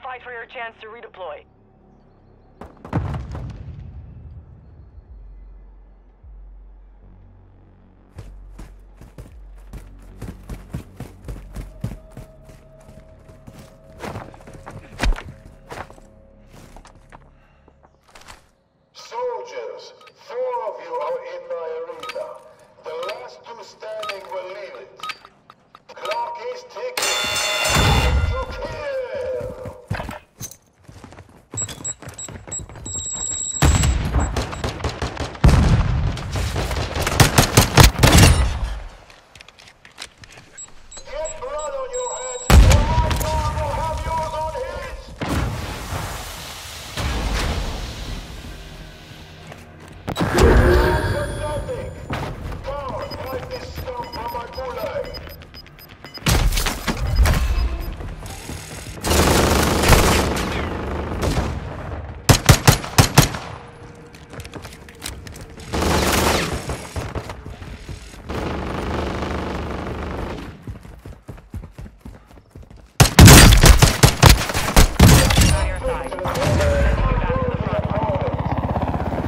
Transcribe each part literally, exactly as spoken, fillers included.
fight for your chance to redeploy. Soldiers, four of you are in my arena. The last two standing will leave it. Clock is ticking. To kill! Get blood on your hands, or my guard will have yours on his! Pathetic! Guard, wipe this scum from my gulag! On your side. Sending you back to the front line.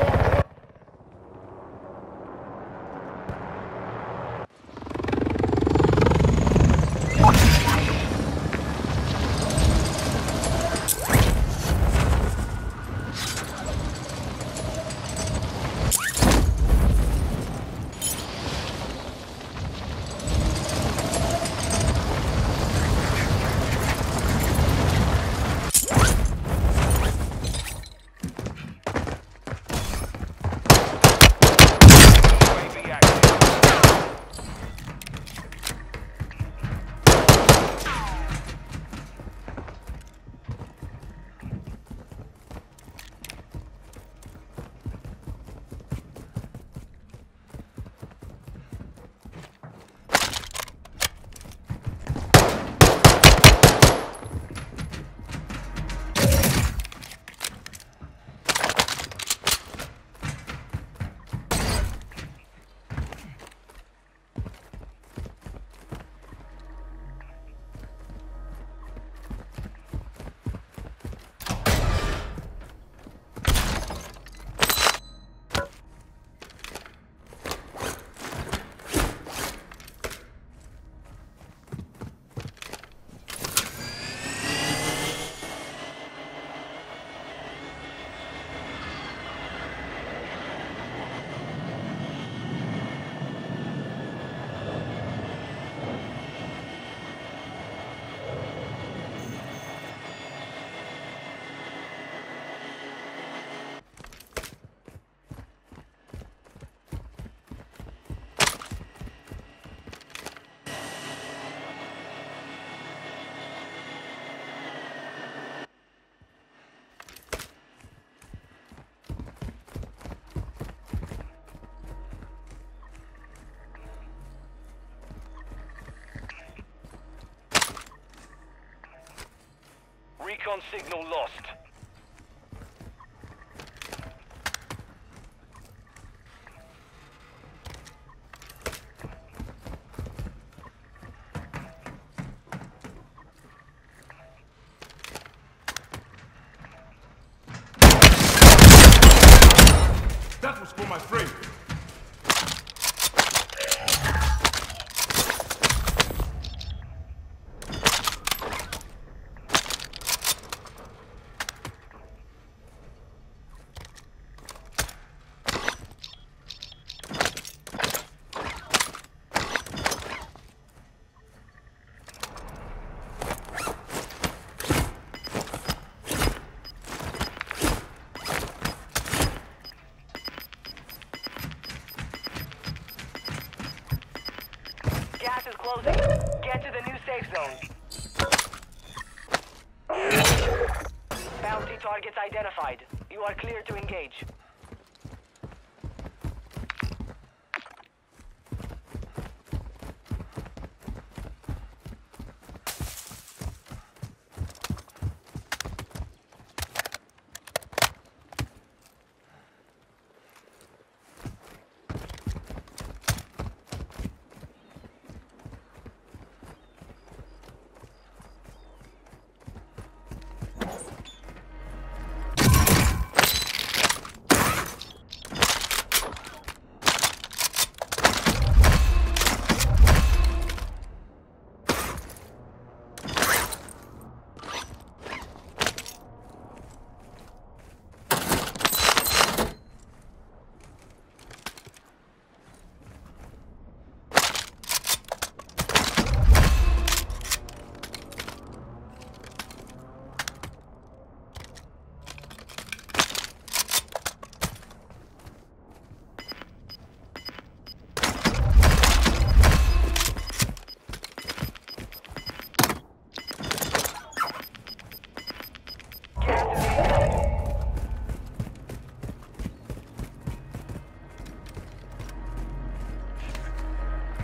Recon signal lost. That was for my friend. Gas is closing. Get to the new safe zone. Bounty targets identified. You are clear to engage.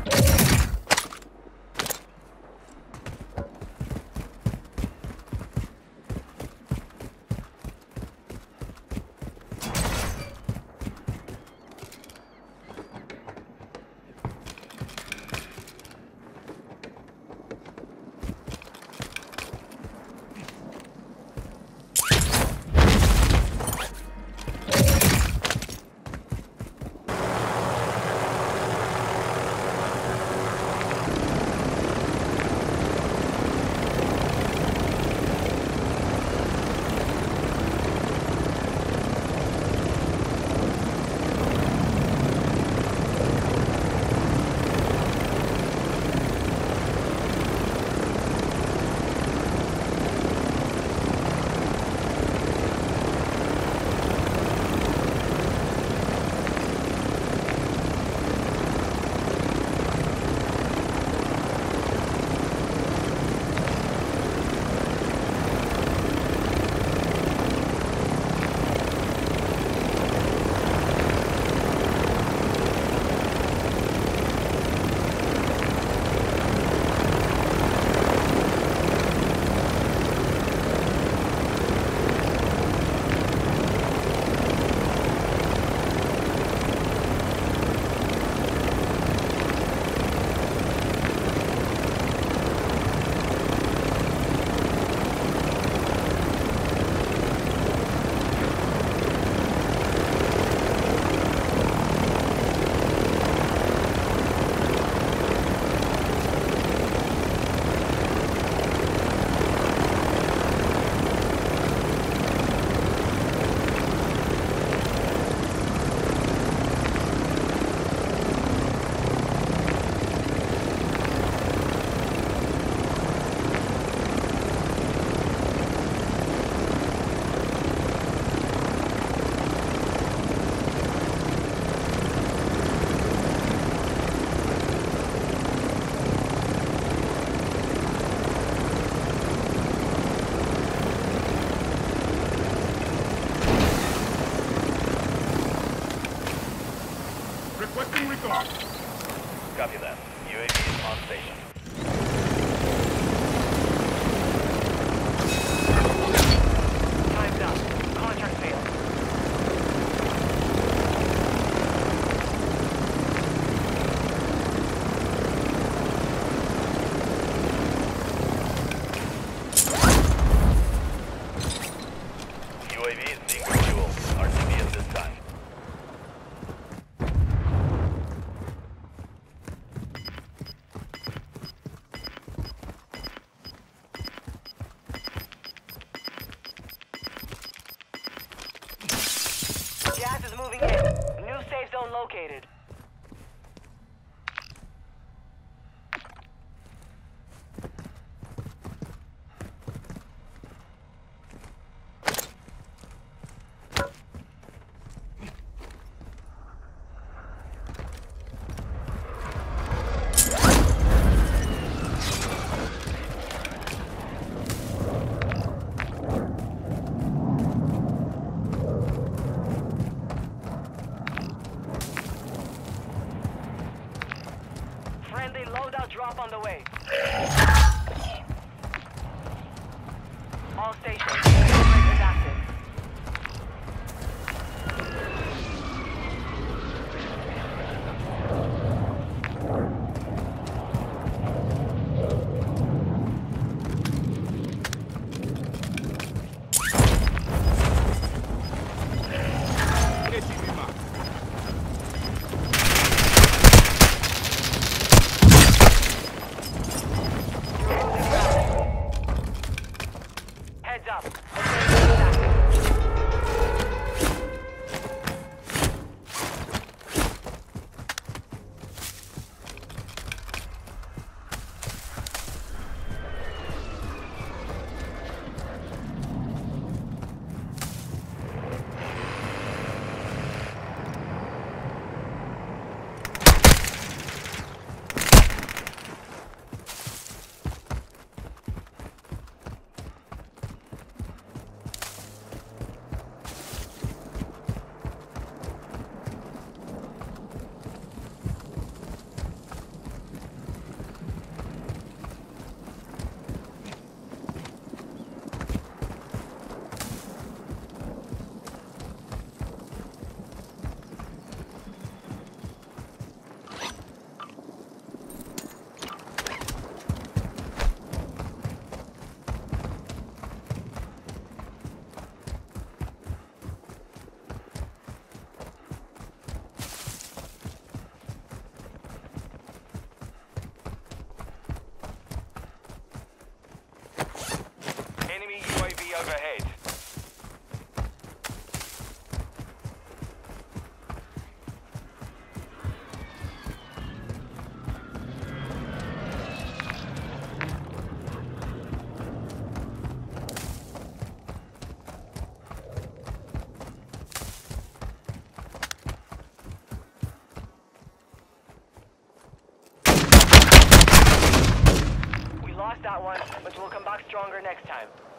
Requesting recon. Copy that. U A V is on station. Time's up. Contract failed. U A V is being refueled. R T B at this time. Gas is moving in. New safe zone located. Friendly loadout drop on the way. All stations. Break is active. Heads up. that one, but we'll come back stronger next time.